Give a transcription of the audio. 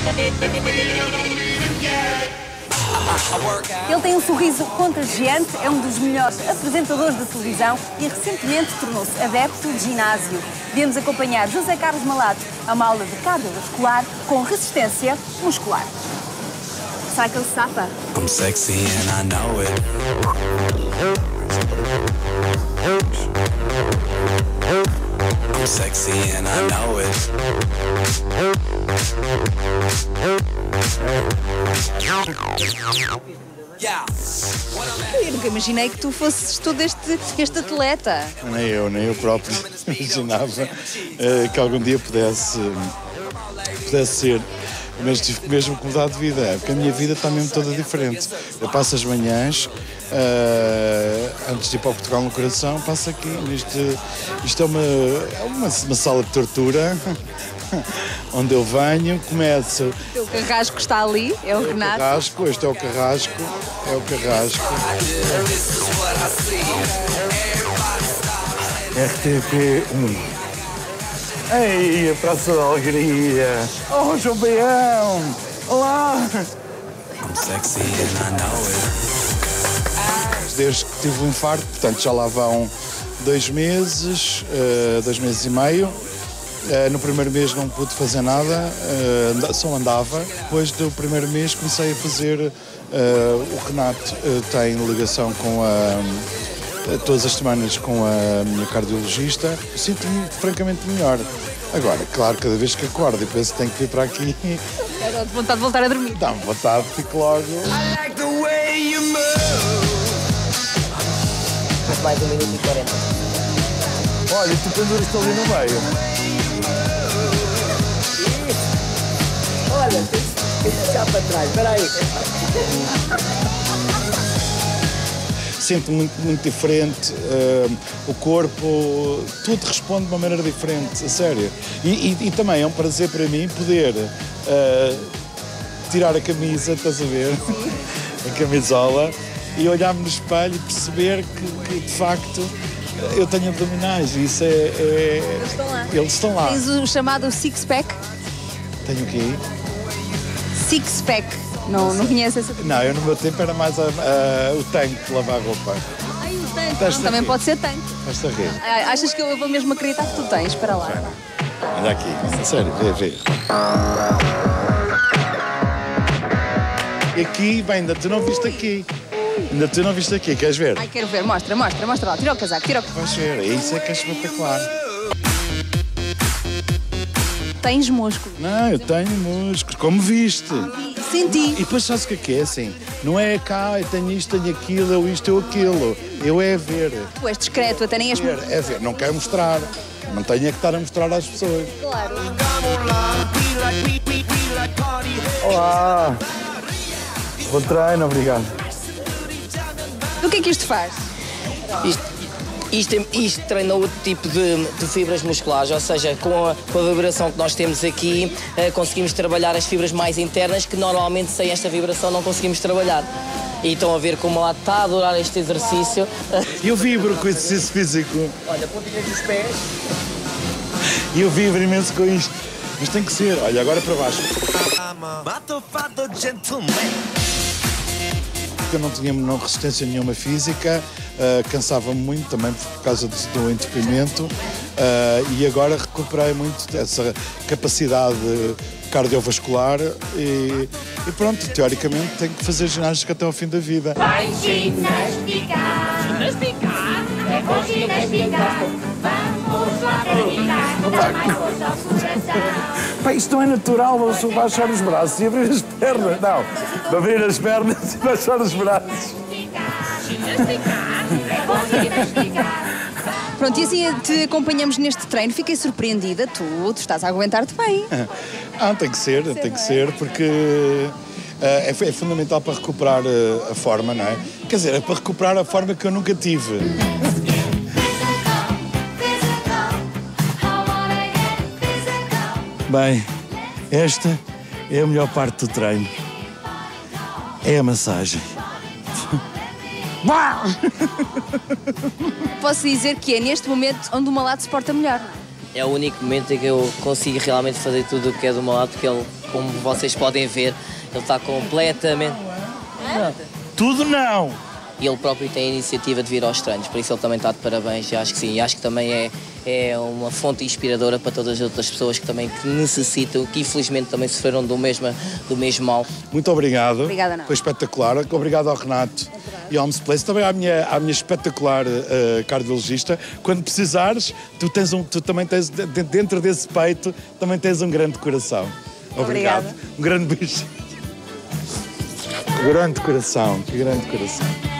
Ele tem um sorriso contagiante, é um dos melhores apresentadores da televisão e recentemente tornou-se adepto de ginásio. Viemos acompanhar José Carlos Malato a uma aula de cardiovascular com resistência muscular. Será que ele se safa? I'm sexy and I know it. I'm sexy and I know it. Eu nunca imaginei que tu fosses todo este atleta. Nem eu próprio imaginava que algum dia pudesse ser. Mas tive mesmo que mudar de vida, porque a minha vida está mesmo toda diferente. Eu passo as manhãs, antes de ir para o Portugal no Coração, passo aqui. Isto é uma sala de tortura, onde eu venho, começo... O teu carrasco está ali, é o Renato. Este é o carrasco, RTP1. Ei, a Praça da Alegria! Oh, João Baião! Olá! Desde que tive um infarto, portanto já lá vão 2 meses, 2 meses e meio. No primeiro mês não pude fazer nada, só andava. Depois do primeiro mês comecei a fazer... o Renato tem ligação com todas as semanas com a minha cardiologista. Sinto-me francamente melhor. Agora, claro, cada vez que acordo e penso que tenho que vir para aqui... Dá vontade de voltar a dormir. Dá-me vontade, fico logo... Mais 1 minuto e 40. Olha, tu penduras-te ali no meio. Olha, tem que deixar para trás, espera aí. Sinto-me muito diferente, o corpo, tudo responde de uma maneira diferente, a sério. E também é um prazer para mim poder tirar a camisa, estás a ver? A camisola, e olhar-me no espelho e perceber que de facto eu tenho abdominais, e isso Eles estão lá. Eles estão lá. Tens o chamado six-pack? Tenho o quê? Six-pack. Não conheces essa? Não, eu no meu tempo era mais o tanque de lavar roupa. Ai, o tanque. Então, também pode ser tanque. Esta rede. Achas que eu vou mesmo acreditar que tu tens? Espera lá. Olha aqui, sério, vê. E aqui, bem, ainda tu não viste aqui. Queres ver? Ai, quero ver, mostra lá. Tira o casaco, Vais ver, isso é que é espetacular. Tens músculo. Não, eu tenho músculos, como viste. Senti. E depois sabes o que é assim? Não é cá, eu tenho isto, tenho aquilo, eu isto, eu aquilo. Eu é ver. Tu és discreto, até nem és... É ver, não quero mostrar. Não tenho é que estar a mostrar às pessoas. Claro. Olá. Bom treino, obrigado. O que é que isto faz? Isto treina outro tipo de fibras musculares, ou seja, com a vibração que nós temos aqui, conseguimos trabalhar as fibras mais internas que normalmente sem esta vibração não conseguimos trabalhar. E estão a ver como lá está a adorar este exercício. Eu vibro com esse exercício físico. Olha, pontinhas dos pés. E eu vibro imenso com isto. Mas tem que ser. Olha, agora para baixo. Eu não tinha resistência nenhuma física, cansava-me muito também por causa do entupimento, e agora recuperei muito dessa capacidade cardiovascular e pronto, teoricamente tenho que fazer ginástica até ao fim da vida. Vai ginasticar. Ginasticar? É bom ginasticar. Vamos lá praticar. Dá mais força ao coração. Pá, isto não é natural, vou baixar os braços e abrir as pernas. Não, vou abrir as pernas e baixar os braços. Ginasticar. É bom ginasticar. Pronto, e assim te acompanhamos neste treino. Fiquei surpreendida. Tu estás a aguentar-te bem. Tem que ser, porque é fundamental para recuperar a forma, não é? Quer dizer, é para recuperar a forma que eu nunca tive. Bem, esta é a melhor parte do treino. É a massagem. Posso dizer que é neste momento onde o Malato se porta melhor. É o único momento em que eu consigo realmente fazer tudo o que é do meu lado, porque ele como vocês podem ver, ele está completamente... Tudo não! E ele próprio tem a iniciativa de vir aos treinos, por isso ele também está de parabéns, e acho que sim, e acho que também é uma fonte inspiradora para todas as outras pessoas que também necessitam, que infelizmente também sofreram do mesmo mal. Muito obrigado. Obrigada, não. Foi espetacular. Obrigado ao Renato e ao Place, também à minha espetacular cardiologista. Quando precisares, tu também tens, dentro desse peito, também tens um grande coração. Obrigado. Obrigada. Um grande beijo. Grande coração, que grande coração.